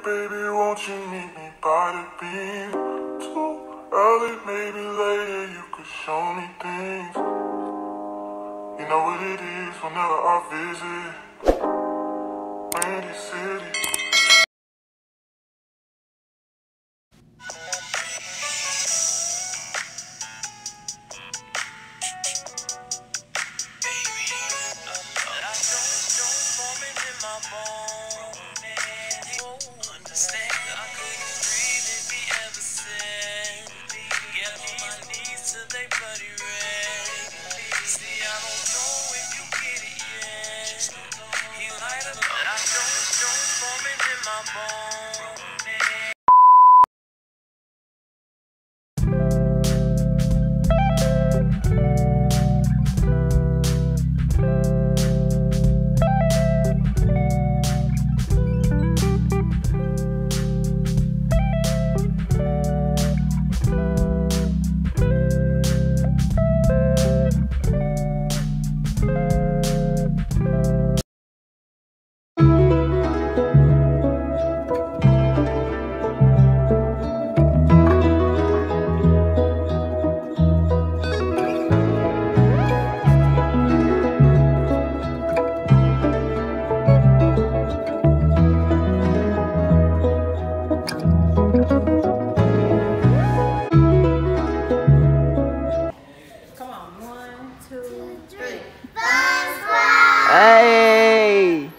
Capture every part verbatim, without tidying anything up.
baby, won't you meet me by the beam? Too early, maybe later, you could show me things. You know what it is whenever I visit Windy City. Hey!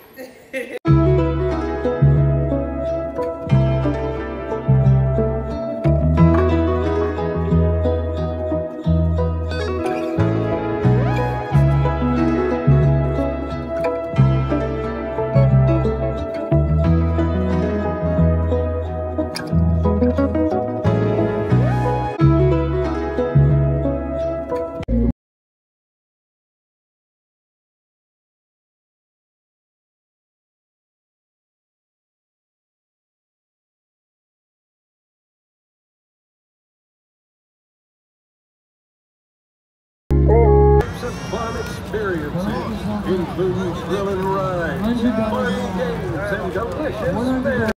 Fun experiences, including thrilling rides, fun games, and delicious fare.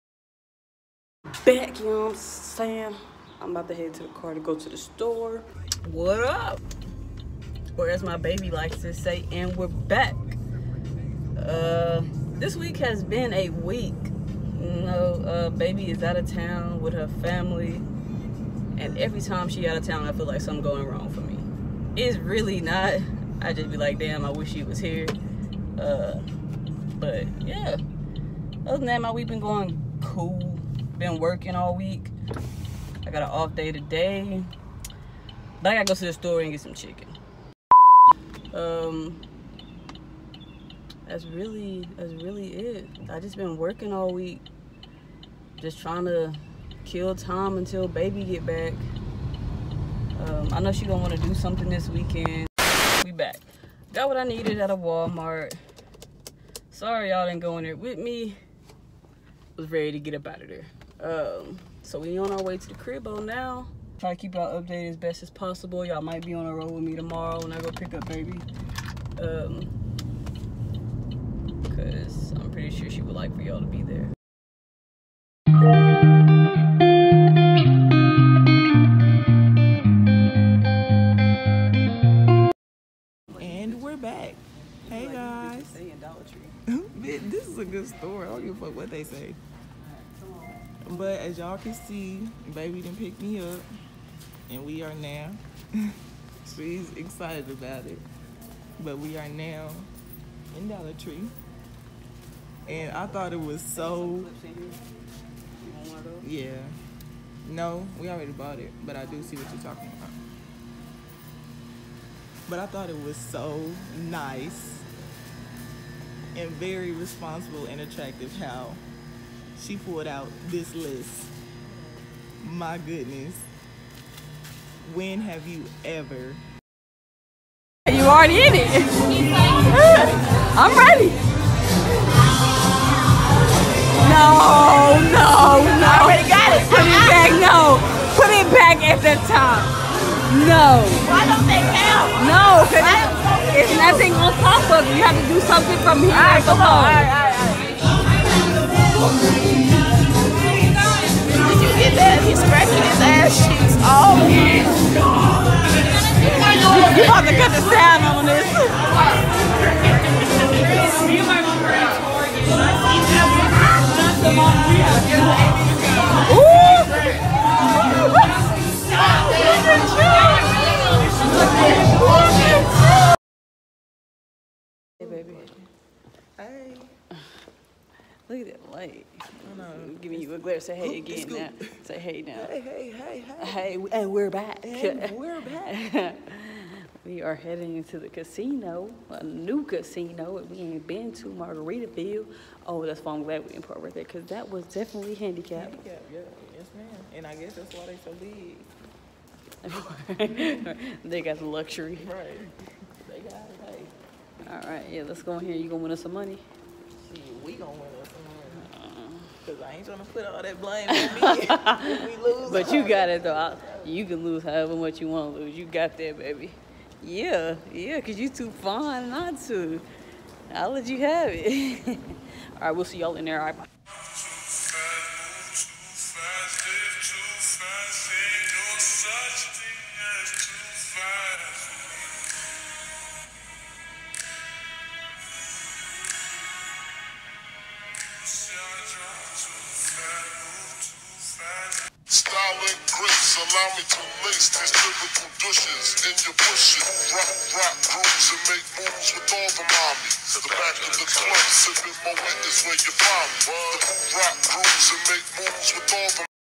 Back, you know what I'm saying? I'm about to head to the car to go to the store. What up? Or as my baby likes to say, and we're back. Uh, this week has been a week. You know, uh, baby is out of town with her family. And every time she out of town, I feel like something going wrong for me. It's really not. I just be like, damn, I wish she was here. Uh, but yeah, other than that, my week been going cool. Been working all week. I got an off day today, but I gotta go to the store and get some chicken. Um, that's really, that's really it. I just been working all week, just trying to kill time until baby get back. Um, I know she gonna want to do something this weekend. We back. Got what I needed at a Walmart. Sorry y'all didn't go in there with me. Was ready to get up out of there. Um, so we on our way to the cribbo now. Try to keep y'all updated as best as possible. Y'all might be on the road with me tomorrow when I go pick up baby. Um, Cause I'm pretty sure she would like for y'all to be there. Back. Hey guys. This is a good store. I don't give a fuck what they say. But as y'all can see, baby done picked me up and we are now. She's excited about it. But we are now in Dollar Tree. And I thought it was so yeah. No, we already bought it, but I do see what you're talking about. But I thought it was so nice and very responsible and attractive how she pulled out this list. My goodness. When have you ever? You already in it. I'm ready. No, no, no. I already got it. Put it back, no. Put it back at the top. No. Why don't they count? No, because it's nothing on top of it. You have to do something from here. All right, come on. All right, all right, all right. Hey, baby. Hey. Look at that light. I know. I'm giving you a glare. Say hey again Scoop. now. Say hey now. Hey, hey, hey, hey. Hey, and we're back. And we're back. We are heading into the casino, a new casino that we ain't been to, Margaritaville. Oh, that's why I'm glad we didn't park right there, because that was definitely handicapped. Handicap, yeah. Yes, ma'am. And I guess that's why they so big. They got the luxury. Right. They got it, hey. All right, yeah, let's go in here. You gonna win us some money? Shit, we gonna win us some money. Because I ain't trying to put all that blame on me if we lose. But you got it, though. I, you can lose however much you want to lose. You got that, baby. Yeah, yeah, because you too fine not to. I'll let you have it. All right, we'll see y'all in there. All right, bye. Styling grits allow me to lace these lyrical douches in your bushes. Rock, rock, grooves and make moves with all the mommies. The back of the club, sipping my wet is where you find me. The rock, grooves and make moves with all the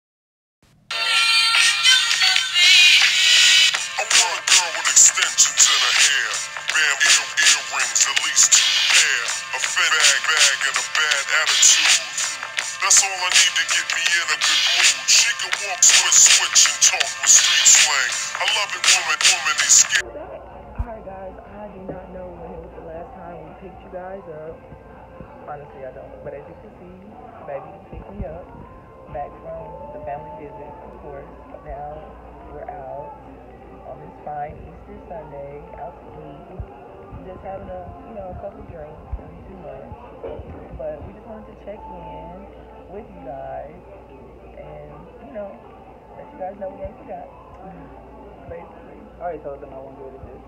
I want a girl with extensions in her hair. Bam, ear, earrings, at least two pair. A fit bag, bag, and a bad attitude. That's all I need to get me in a good mood. She can walk, switch, switch, and talk with street slang. I love it, woman, woman, is scared. Alright guys, I do not know when it was the last time we picked you guys up. Honestly, I don't. But as you can see, baby picked me up. Back from the family visit, of course. Now we're out on this fine Easter Sunday, out to eat. Just having a, you know, a couple drinks, nothing too much. But we just wanted to check in with you guys and, you know, let you guys know we ain't forgot. Basically. I already told them I won't do it this.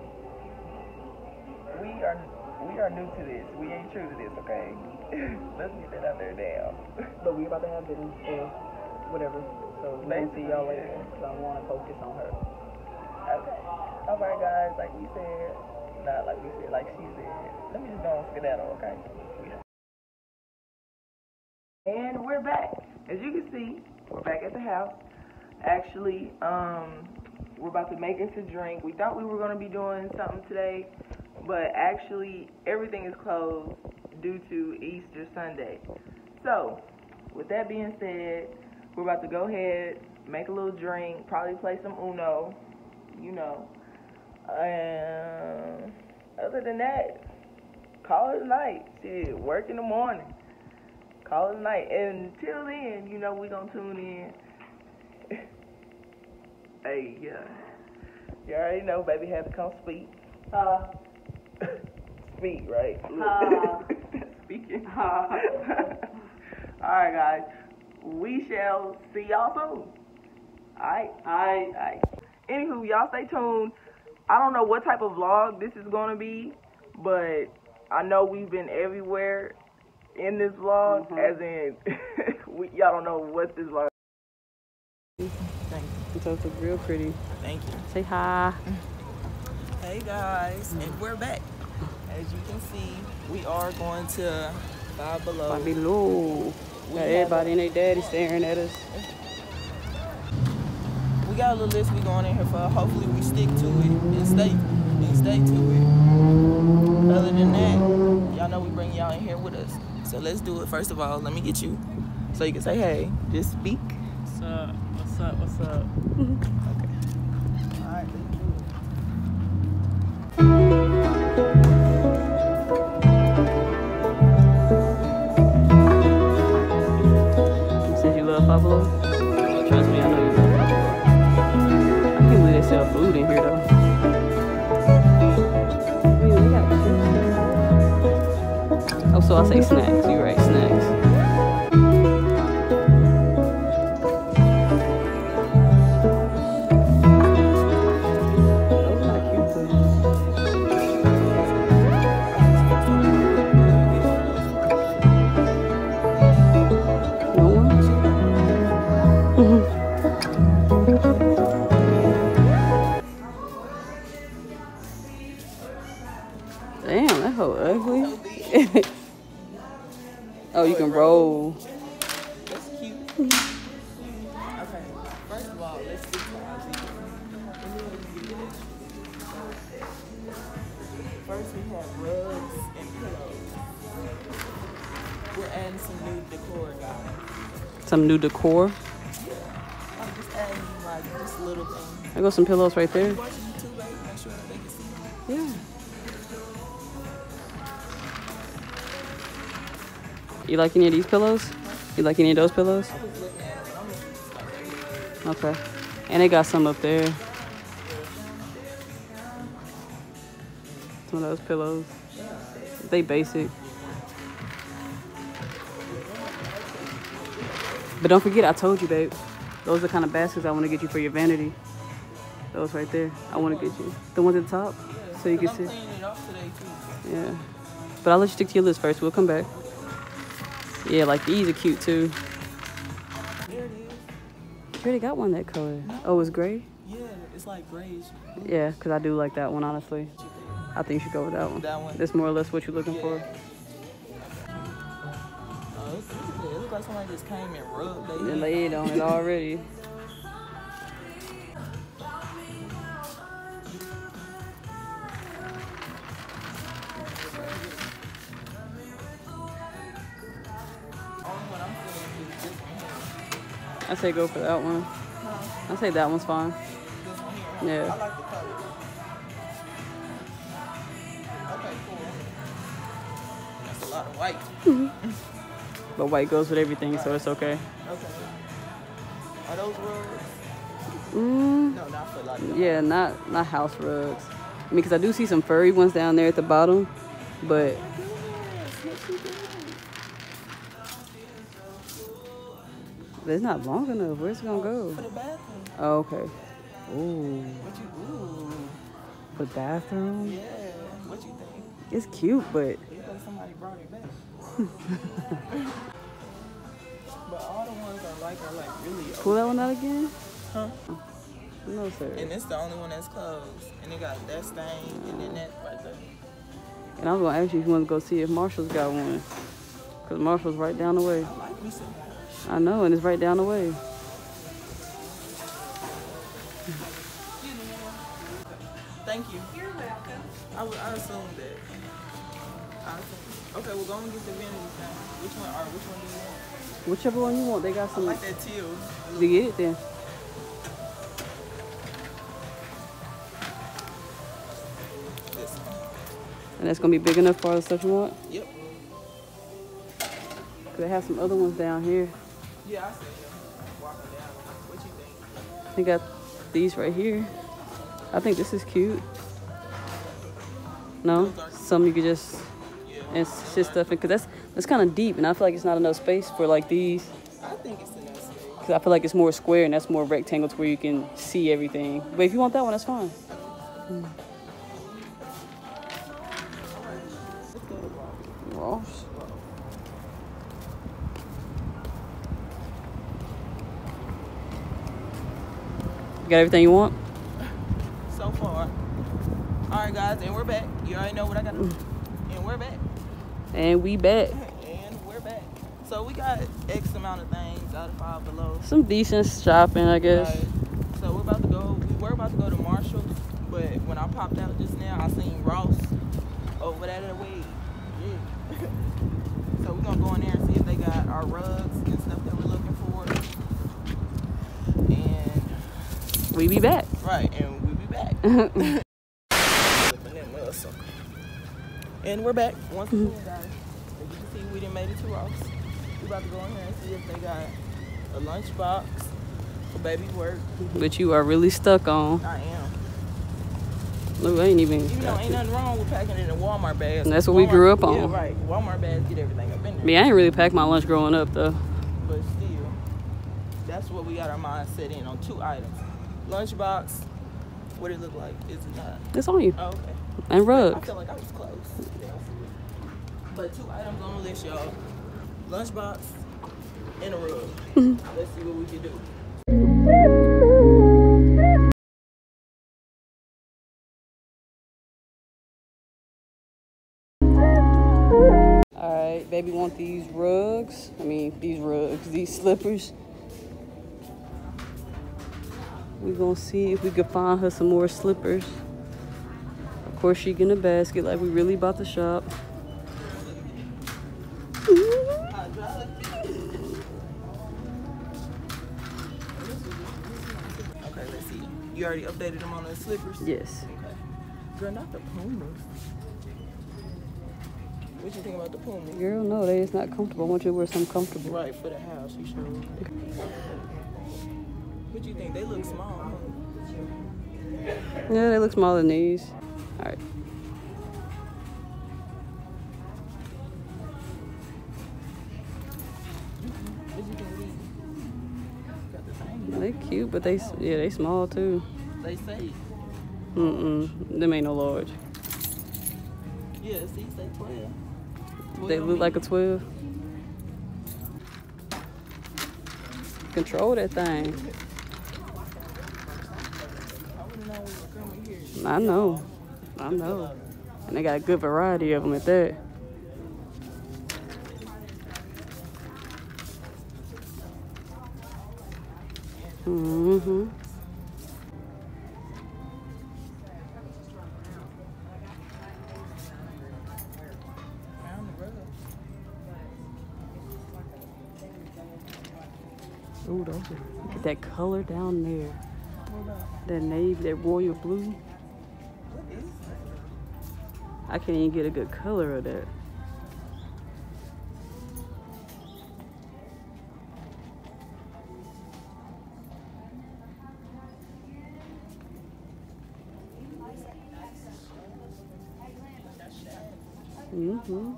We are we are new to this. We ain't true to this, okay? Let's get that out there now. But we about to have dinner or whatever. So we're going to see y'all later. So I want to focus on her. Okay. Alright guys, like we said, not like we said, like she said. Let me just go and skedaddle, okay? And we're back. As you can see, we're back at the house. Actually, um, we're about to make us a drink. We thought we were going to be doing something today, but actually everything is closed due to Easter Sunday. So, with that being said, we're about to go ahead, make a little drink, probably play some Uno, you know. And other than that, call it a night. Shit, work in the morning. Call it a night. And until then, you know, we gonna tune in. Hey, yeah. You already know, baby, have to come speak. Uh, Speak, right? Uh, Speaking. uh. Alright, guys. We shall see y'all soon. Alright? Alright. Alright. Anywho, y'all stay tuned. I don't know what type of vlog this is gonna be, but I know we've been everywhere in this vlog, mm-hmm. as in, we, y'all don't know what this vlog is. Thank you. So it's real pretty. Thank you. Say hi. Hey guys, and we're back. As you can see, we are going to Five Below. Five Below. We Got have everybody a- and their daddy staring at us. We got a little list we going in here for. Hopefully we stick to it and stay and stay to it. Other than that, y'all know we bring y'all in here with us. So let's do it. First of all, let me get you so you can say hey. Just speak. What's up? What's up? What's up? Okay. All right, let's do it. You said you love Five Below? Well, trust me, I know you love Five Below. I can't believe they sell food in here though. I mean, we got chips. Oh, so I say snacks. You're right, snacks. Those are cute though. you can roll. That's cute. Okay, first of all, let's stick to our zebra. First, we have rugs and pillows. We're adding some new decor, guys. Some new decor. I'm just adding like just little things. There go some pillows right there. You watching YouTube, baby? Make sure that they can see. Yeah. You like any of these pillows? You like any of those pillows? I was looking at it, but I'm gonna start there. Okay. And they got some up there. Some of those pillows. They basic. But don't forget, I told you, babe. Those are the kind of baskets I want to get you for your vanity. Those right there. I want to get you. The ones at the top, so you can see. I'm cleaning it off today too. Yeah. But I'll let you stick to your list first. We'll come back. Yeah, like these are cute too. There it is. You already got one that color. Oh, it's gray? Yeah, it's like grayish. Yeah, because I do like that one, honestly. I think you should go with that one. That one? That's more or less what you're looking for. Oh, it's good. It looks like somebody just came and rubbed their They head. laid on it already. I say go for that one. I say that one's fine. Yeah. I like the color. Okay, cool. That's a lot of white. But white goes with everything, so it's okay. Okay. Are those rugs? Mm, No, not for like. yeah, not not house rugs. I mean, because I do see some furry ones down there at the bottom, but it's not long enough. Where's it gonna go? For the bathroom. Oh, okay. Ooh, What you? Ooh. for the bathroom. Yeah. What you think? It's cute, but It looks like somebody brought it back. But all the ones I like are like really old. pull that one out again. Huh? No, sir. And it's the only one that's closed. And it got that stain and then that right there. And I was gonna ask you if you want to go see if Marshall's got one, cause Marshall's right down the way. I like me some Marsh. I know, and it's right down the way. Thank you. You're welcome. I, would- I assumed that. I assumed. Okay, we're going to get the vanities now. Which one? Or which one do you want? Whichever one you want, they got I some. like that teal. You get it then. This one. And that's gonna be big enough for all the stuff you want. Yep. Cause they have some other ones down here. Yeah, I see them. Walking down. What you think? They got these right here. I think this is cute. No, some you could just and shit stuff in, cause that's that's kind of deep, and I feel like it's not enough space for like these. I think it's enough space. Cause I feel like it's more square and that's more rectangle to where you can see everything. But if you want that one, that's fine. Mm. Ross. You got everything you want? So far. All right, guys, and we're back. You already know what I got to do. And we're back. And we back. And we're back. So we got X amount of things out of Five Below. Some decent shopping, I guess. Right. So we're about to go. We were about to go to Marshall's, but when I popped out just now, I seen Ross over that way. Yeah. So we're gonna go in there and see if they got our rugs and stuff that we're looking for. And We be back. right, and we'll be back. And we're back once again, guys. As you can see, we done made it to Ross. We about to go in here and see if they got a lunch box for baby work. But you are really stuck on. I am. Look, I ain't even. Even though ain't nothing wrong with packing it in Walmart bags. And that's what we grew up on. Yeah, right. Walmart bags get everything up in there. Me, I ain't really packed my lunch growing up though. But still, that's what we got our mind set in on. Two items. Lunchbox. What it look like? Is it not? It's on you. Oh, okay. And I rugs. feel like I was close. But two items on the list, y'all. Lunchbox and a rug. Let's see what we can do. All right, baby baby want these rugs. I mean, these rugs, these slippers. We're gonna see if we can find her some more slippers. Of course, she getting a basket like we really about to shop. Okay, let's see. You already updated them on the slippers? Yes. Okay. Girl, not the Pumas. What you think about the Pumas? Girl, no, they is not comfortable. I want you to wear something comfortable. Right, for the house, you sure. What you think? They look small, huh? Yeah, they look smaller than these. All right. What you think of these? Got the same. They cute, but they yeah they small too. They say. Mm mm. Them ain't no large. Yeah, see, say twelve. They look like a twelve. Control that thing. I know. I know. And they got a good variety of them at that. Mm-hmm. Ooh, those are, look at that color down there. That navy, that royal blue. I can't even get a good color of that. Mm-hmm.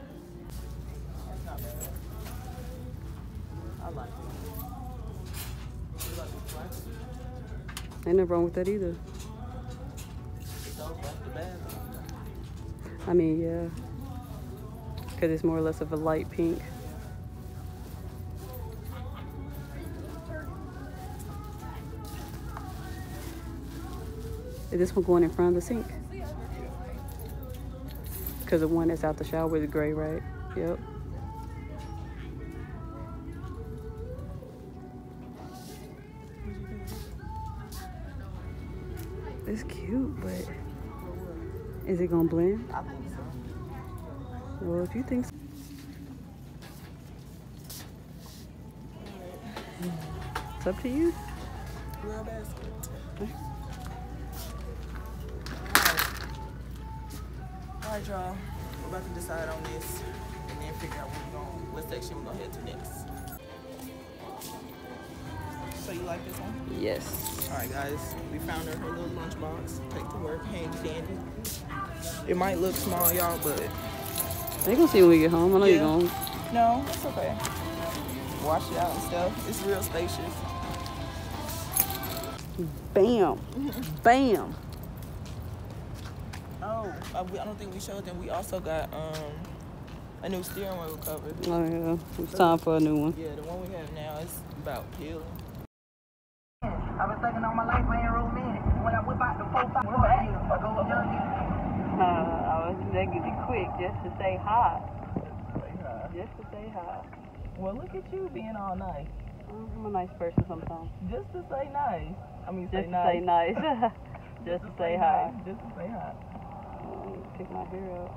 I like it. You like the black? Ain't nothing wrong with that either. It's all back to back. I mean, yeah. Because it's more or less of a light pink. Is this one going in front of the sink? Because the one that's out the shower is gray, right? Yep. It's cute, but is it gonna blend? I think so. Well, if you think so. It's up to you. Real basket. Alright, y'all. We're about to decide on this and then figure out what we're going, what section we're gonna head to next. So you like this one? Yes. Alright guys, we found her her little lunchbox. Take to work, handy dandy. It might look small, y'all, but They gonna see when we get home. I know Yeah. you're gonna. no, it's okay. Wash it out and stuff. It's real spacious. Bam. Bam. Oh, I, I don't think we showed them. We also got um a new steering wheel cover. Oh, yeah. It's time for a new one. Yeah, the one we have now is about peeling. I've been thinking on my life, man, roll minute. When I whip out the four, five, four, eight, I go young. Uh, I was making it quick just to say hi. Just to say hi. Well, look at you being all nice. I'm a nice person sometimes. Just to say nice. I mean, Just say to nice. say nice. Just to say hi. nice. Just to say hi. Let me pick my hair up.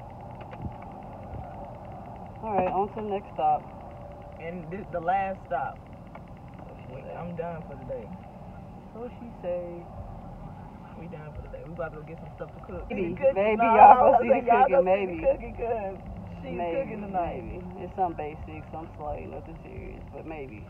All right, on to the next stop. And this the last stop. We, I'm done for the day. So what she say? We done for the day. We about to go get some stuff to cook. Maybe, Cooking. maybe No, y'all I gonna was see like, the y'all cooking, gonna see maybe. the cooking 'cause she's Maybe, cooking tonight. maybe. It's some basic, some slight, nothing serious, but maybe.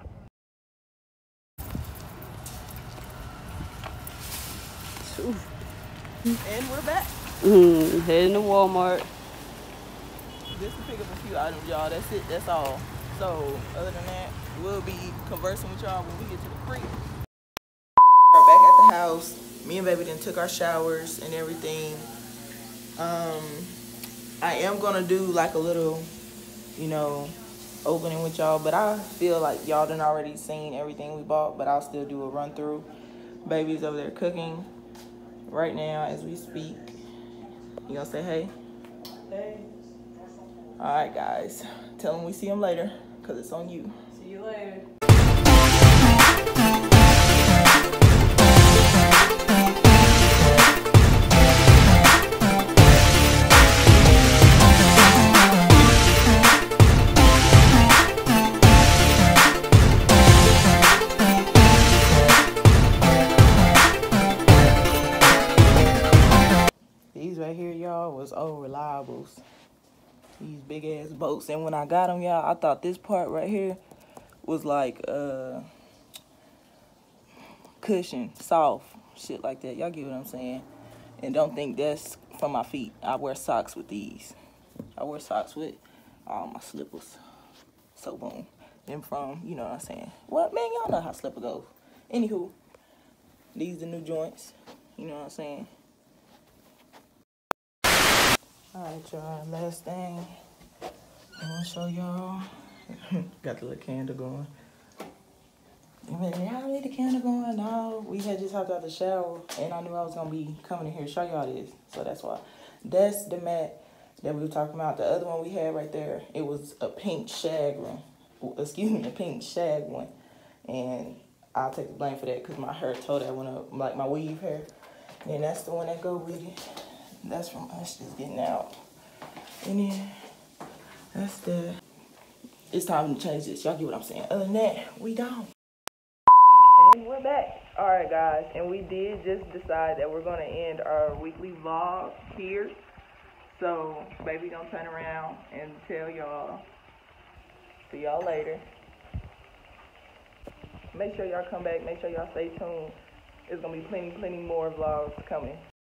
Oof. And we're back. Mm, heading to Walmart. Just to pick up a few items, y'all. That's it. That's all. So, other than that, we'll be conversing with y'all when we get to the crib. We're back at the house. Me and baby then took our showers and everything. Um, I am gonna do like a little, you know, opening with y'all, but I feel like y'all done already seen everything we bought, but I'll still do a run through. Baby's over there cooking right now as we speak. You gonna say hey? Hey. All right, guys. Tell them we see them later, because it's on you. See you later. These right here, y'all, was old reliables. These big ass boats. And when I got them, y'all, I thought this part right here was like uh cushion, soft, shit like that. Y'all get what I'm saying? And don't think that's for my feet. I wear socks with these. I wear socks with all my slippers. So boom. Them from, you know what I'm saying? What, man, y'all know how slipper goes. Anywho, these the new joints. You know what I'm saying? Alright, y'all, last thing I want to show y'all. Got the little candle going. Y'all need the candle going? No, we had just hopped out the shower, and I knew I was going to be coming in here to show y'all this, so that's why. That's the mat that we were talking about. The other one we had right there, it was a pink shag one. Excuse me, a pink shag one. And I'll take the blame for that because my hair tore that one up, like my weave hair. And that's the one that go with it. That's from us just getting out. And then that's the, it's time to change this. Y'all get what I'm saying. Other than that, we gone. And we're back. All right, guys. And we did just decide that we're going to end our weekly vlog here. So, baby gonna turn around and tell y'all. See y'all later. Make sure y'all come back. Make sure y'all stay tuned. There's going to be plenty, plenty more vlogs coming.